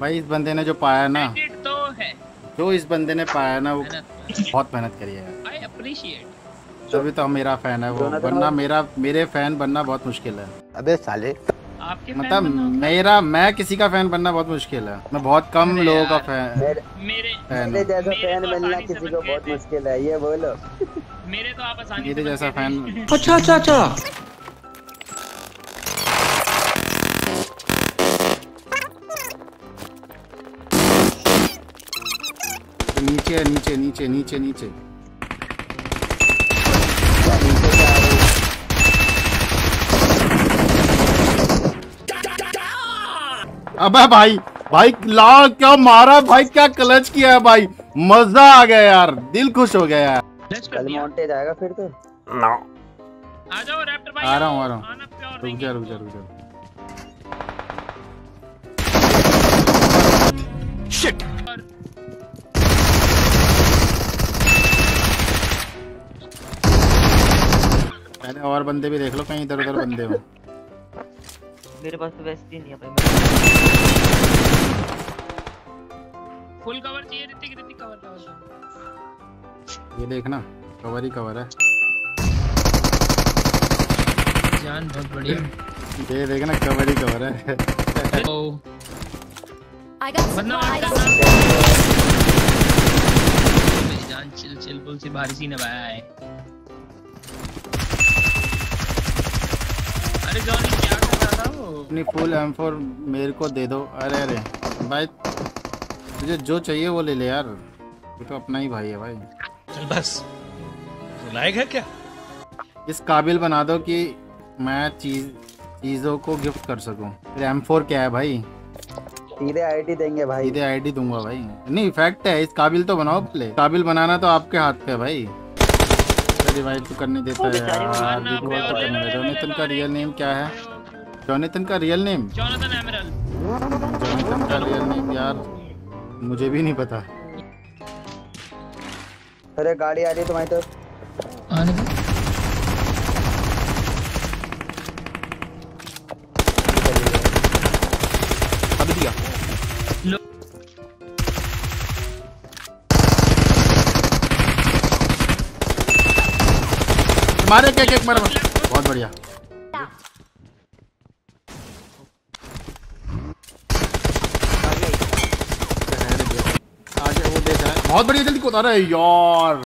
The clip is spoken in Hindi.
भाई इस बंदे ने जो पाया ना, तो है जो इस बंदे ने पाया ना, वो बहुत मेहनत करी है। I appreciate. तभी तो मेरा फैन है वो, वरना मेरे फैन बनना बहुत मुश्किल है। अबे साले, आपके मतलब मैं किसी का फैन बनना बहुत मुश्किल है। मैं बहुत कम लोगों का फैन मेरे जैसा फैन मिलना किसी को बहुत मुश्किल है, ये बोलो। मेरे तो आप आसानी मेरे जैसा फैन। अच्छा अच्छा अच्छा। नीचे नीचे नीचे नीचे नीचे। अबे भाई भाई ला क्या मारा भाई, क्या क्लच किया है भाई, मजा आ गया यार, दिल खुश हो गया यार। कल मॉन्टेज आएगा फिर तो। आ जाओ रैप्टर भाई, आ रहा हूँ रुक जा। शिट। पहले और बंदे भी देख लो, कहीं इधर उधर बंदे हो। मेरे पास तो वेस्ट ही नहीं है भाई। फुल कवर चाहिए ऋतिक कवर। ये देखना कवर ही कवर है। जान बहुत बढ़िया। ये देखना कवर ही कवर है। मेरी जान चिल पुल से बारिश ही नवाया है। अरे जॉनी क्या कर रहा था वो? अपनी फुल M4 मेरे को दे दो। अरे भाई तुझे जो चाहिए वो ले ले यार, ये तो अपना ही भाई है भाई। चल बस, लायक है क्या? इस काबिल बना दो कि मैं चीजों को गिफ्ट कर सकूं। फिर M4 क्या है भाई, सीधे आईडी देंगे भाई, सीधे आईडी दूंगा भाई। नहीं फैक्ट है, इस काबिल तो बनाओ प्ले। काबिल बनाना तो आपके हाथ पे है भाई। रिवाइव तो करने देता है यार, रिकॉल तो करने देता। जोनाथन का रियल नेम क्या है? जोनाथन का रियल नेम यार मुझे भी नहीं पता। अरे गाड़ी आ रही है तुम्हारी तरफ। आने दो। अभी दिया। मारे एक मारे, बहुत बढ़िया। आगे वो देख रहा है, बहुत बढ़िया। जल्दी को, अरे यार